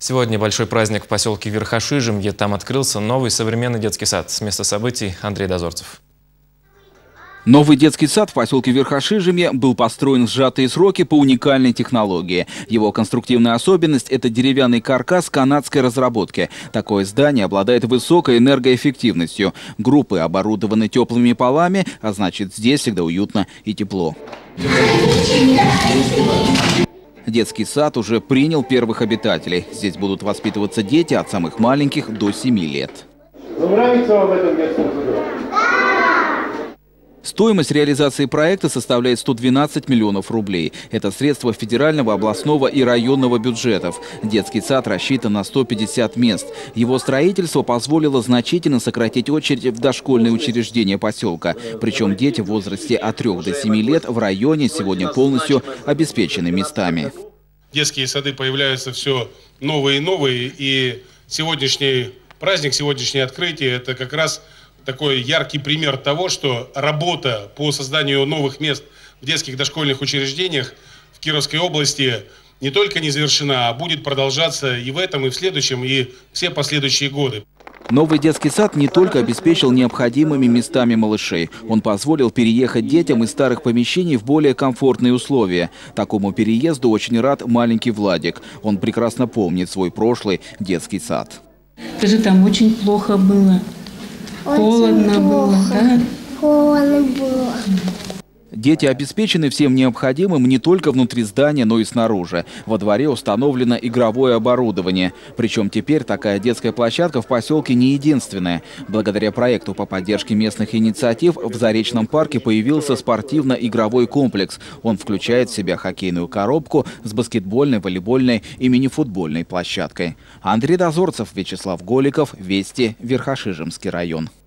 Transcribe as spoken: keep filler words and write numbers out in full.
Сегодня большой праздник в поселке Верхошижемье. Там открылся новый современный детский сад. С места событий Андрей Дозорцев. Новый детский сад в поселке Верхошижемье был построен в сжатые сроки по уникальной технологии. Его конструктивная особенность – это деревянный каркас канадской разработки. Такое здание обладает высокой энергоэффективностью. Группы оборудованы теплыми полами, а значит, здесь всегда уютно и тепло. Детский сад уже принял первых обитателей. Здесь будут воспитываться дети от самых маленьких до семи лет. Нравится вам в этом детском саду? Стоимость реализации проекта составляет сто двенадцать миллионов рублей. Это средства федерального, областного и районного бюджетов. Детский сад рассчитан на сто пятьдесят мест. Его строительство позволило значительно сократить очередь в дошкольные учреждения поселка. Причем дети в возрасте от трёх до семи лет в районе сегодня полностью обеспечены местами. Детские сады появляются все новые и новые. И сегодняшний праздник, сегодняшнее открытие – это как раз такой яркий пример того, что работа по созданию новых мест в детских дошкольных учреждениях в Кировской области не только не завершена, а будет продолжаться и в этом, и в следующем, и все последующие годы. Новый детский сад не только обеспечил необходимыми местами малышей. Он позволил переехать детям из старых помещений в более комфортные условия. Такому переезду очень рад маленький Владик. Он прекрасно помнит свой прошлый детский сад. Даже там очень плохо было. Холодно было, да? Холодно было. Дети обеспечены всем необходимым не только внутри здания, но и снаружи. Во дворе установлено игровое оборудование. Причем теперь такая детская площадка в поселке не единственная. Благодаря проекту по поддержке местных инициатив в Заречном парке появился спортивно-игровой комплекс. Он включает в себя хоккейную коробку с баскетбольной, волейбольной и мини-футбольной площадкой. Андрей Дозорцев, Вячеслав Голиков, Вести, Верхошижемский район.